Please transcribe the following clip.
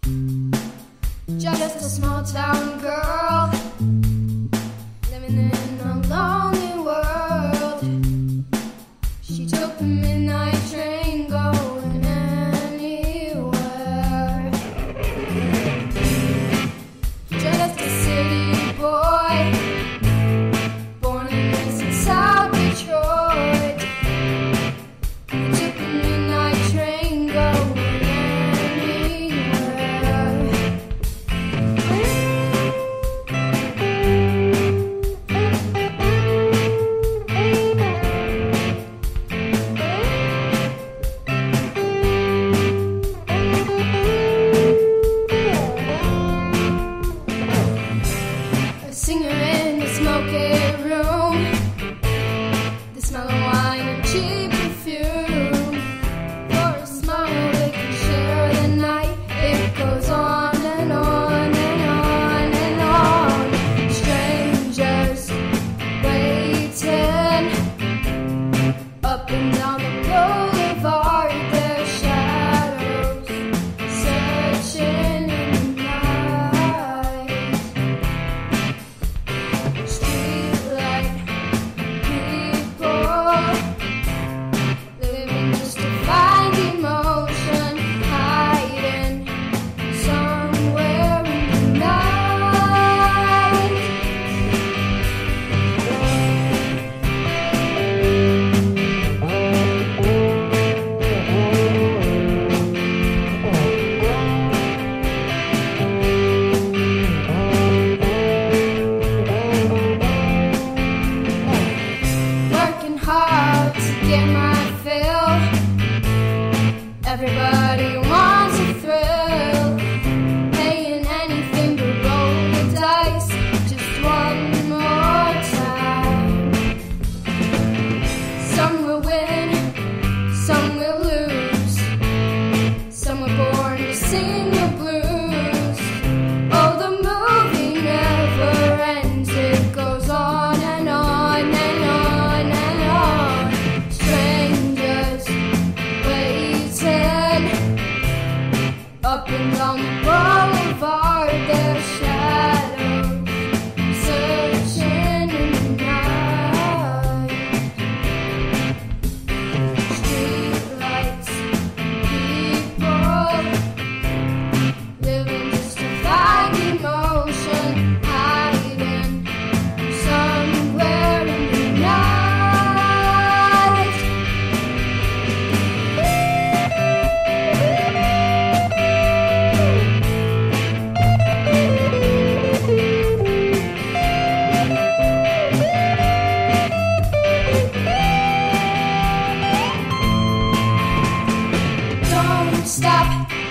Just a small town girl living in a lonely world. She took the midnight train going anywhere. Just a city boy born and raised in South Detroit. He took the midnight train going singer in the smoky room, the smell of wine and cheap perfume. For a smile they can share the night. It goes on and on and on and on. Strangers waiting up and down the boulevard. Their shadows searching in the night. Streetlight people living just to find emotion, hiding somewhere in the night. Working hard to get my fill. Everybody wants a thrill. Paying anything to roll the dice just one more time. Some will win, some will lose. Some were born to sing the blues. Oh, the movie never ends. It goes on and on and on and on. Strangers waiting up and down the boulevard. Their shadows searching in the night. Streetlights, people living just to find emotion, hiding somewhere in the night. Don't stop